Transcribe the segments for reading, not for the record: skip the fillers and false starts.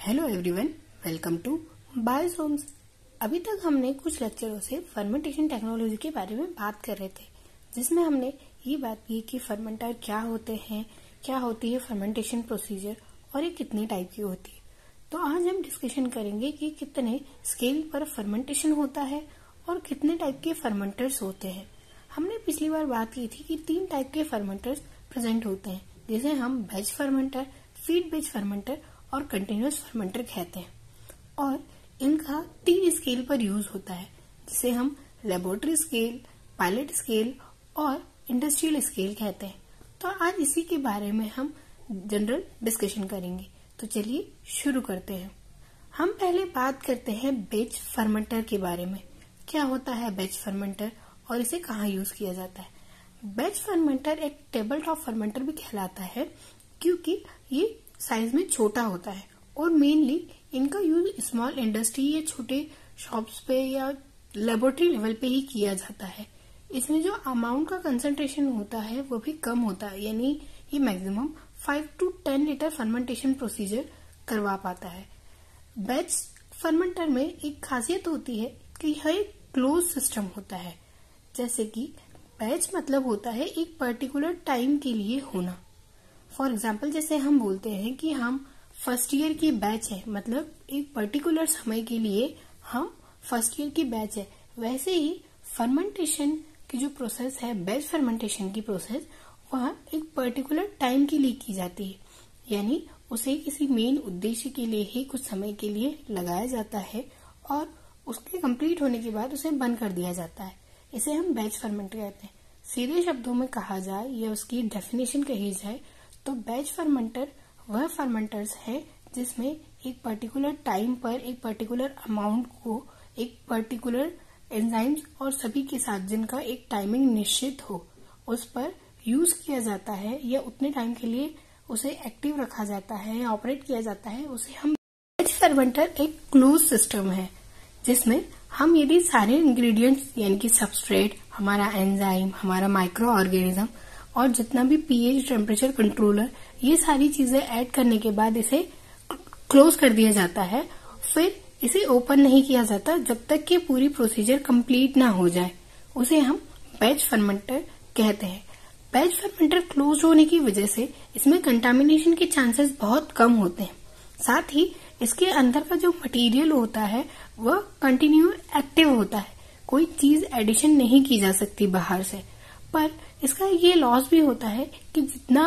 Hello everyone, welcome to Biosomes. अभी तक हमने कुछ लेक्चरों से फर्मेंटेशन टेक्नोलॉजी के बारे में बात कर रहे थे, जिसमें हमने ये बात की कि फर्मेंटर क्या होते हैं, क्या होती है फर्मेंटेशन प्रोसीजर और ये कितने टाइप की होती है। तो आज हम डिस्कशन करेंगे कि कितने स्केल पर फर्मेंटेशन होता है और कितने टाइप के फर्मेंटर्स होते हैं। हमने पिछली बार बात की थी कि 3 टाइप के फर्मेंटर्स प्रेजेंट होते हैं, जिसे हम batch fermenter, feed batch fermenter और कंटिन्यूअस फर्मेंटर कहते हैं। और इनका 3 स्केल पर यूज होता है, जिसे हम लेबोरेटरी स्केल, पायलट स्केल और इंडस्ट्रियल स्केल कहते हैं। तो आज इसी के बारे में हम जनरल डिस्कशन करेंगे। तो चलिए शुरू करते हैं। हम पहले बात करते हैं बैच फर्मेंटर के बारे में। क्या होता है बैच फर्मेंटर और इसे कहाँ यूज किया जाता है। बैच फर्मेंटर एक टेबल टॉप फर्मेंटर भी कहलाता है, क्योंकि ये साइज में छोटा होता है और मेनली इनका यूज स्मॉल इंडस्ट्री या छोटे शॉप्स पे या लेबोरेटरी लेवल पे ही किया जाता है। इसमें जो अमाउंट का कंसंट्रेशन होता है वो भी कम होता है, यानी ये maximum 5 to 10 litre fermentation procedure करवा पाता है। बैच फर्मेंटर में एक खासियत होती है कि यह एक क्लोज सिस्टम होता है। जैसे कि बैच मतलब होता है एक पर्टिकुलर टाइम के लिए होना। फॉर एग्जाम्पल, जैसे हम बोलते हैं कि हम फर्स्ट ईयर की बैच है, मतलब एक पर्टिकुलर समय के लिए हम फर्स्ट ईयर की बैच है, वैसे ही फर्मेंटेशन की जो प्रोसेस है, बैच फर्मेंटेशन की प्रोसेस, वह एक पर्टिकुलर टाइम के लिए की जाती है, यानी उसे किसी मेन उद्देश्य के लिए ही कुछ समय के लिए लगाया जाता है और उसके कंप्लीट होने के बाद उसे बंद कर दिया जाता है। इसे हम बैच फर्मेंट कहते हैं। सीधे शब्दों में कहा जाए या उसकी डेफिनेशन कही जाए तो बैच फर्मेंटर वह फर्मेंटर्स है जिसमें एक पर्टिकुलर टाइम पर एक पर्टिकुलर अमाउंट को एक पर्टिकुलर एंजाइम्स और सभी के साथ जिनका एक टाइमिंग निश्चित हो उस पर यूज किया जाता है, या उतने टाइम के लिए उसे एक्टिव रखा जाता है या ऑपरेट किया जाता है। उसे हम बैच फर्मेंटर एक क्लोज सिस्टम है, जिसमें हम यदि सारे इंग्रेडिएंट्स यानी कि सबस्ट्रेट, हमारा एंजाइम, हमारा माइक्रो ऑर्गेनिज्म और जितना भी पीएच, टेम्परेचर कंट्रोलर, ये सारी चीजें ऐड करने के बाद इसे क्लोज कर दिया जाता है। फिर इसे ओपन नहीं किया जाता जब तक कि पूरी प्रोसीजर कंप्लीट ना हो जाए। उसे हम बैच फर्मेंटर कहते हैं। बैच फर्मेंटर क्लोज होने की वजह से इसमें कंटामिनेशन के चांसेस बहुत कम होते हैं। साथ ही इसके अंदर का जो मटेरियल होता है वह कंटिन्यू एक्टिव होता है, कोई चीज एडिशन नहीं की जा सकती बाहर से। पर इसका ये लॉस भी होता है कि जितना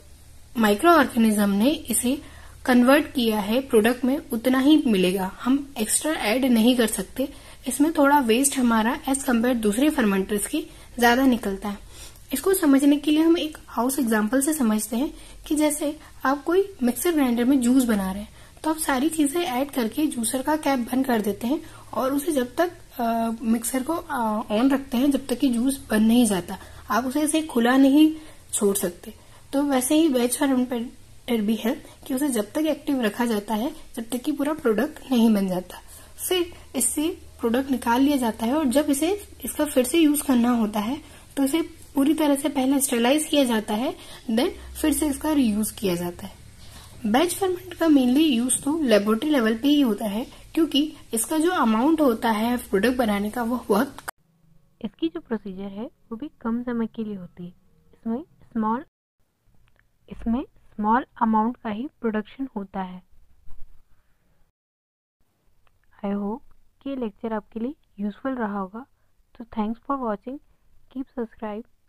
माइक्रो ऑर्गेनिज्म ने इसे कन्वर्ट किया है प्रोडक्ट में उतना ही मिलेगा, हम एक्स्ट्रा ऐड नहीं कर सकते। इसमें थोड़ा वेस्ट हमारा एज कम्पेयर दूसरे फर्मेंटर्स की ज्यादा निकलता है। इसको समझने के लिए हम एक हाउस एग्जांपल से समझते हैं कि जैसे आप कोई मिक्सर ग्राइंडर में जूस बना रहे हैं, तो आप सारी चीजें ऐड करके जूसर का कैप बंद कर देते हैं और उसे जब तक मिक्सर को ऑन रखते हैं जब तक कि जूस बन नहीं जाता। आप उसे ऐसे खुला नहीं छोड़ सकते। तो वैसे ही बैच फर्मेंटर भी है कि उसे जब तक एक्टिव रखा जाता है जब तक कि पूरा प्रोडक्ट नहीं बन जाता। फिर इससे प्रोडक्ट निकाल लिया जाता है और जब इसे इसका फिर से यूज करना होता है तो इसे पूरी तरह से पहले स्टेरलाइज किया जाता है, देन फिर से इसका रीयूज किया जाता है। बैच फर्मेंट का मेनली यूज तो लेबोरेटरी लेवल पे ही होता है, क्योंकि इसका जो अमाउंट होता है प्रोडक्ट बनाने का वो बहुत, इसकी जो प्रोसीजर है वो भी कम समय के लिए होती है। इसमें स्मॉल अमाउंट का ही प्रोडक्शन होता है। आई होप कि ये लेक्चर आपके लिए यूजफुल रहा होगा। तो thanks for watching, keep subscribe.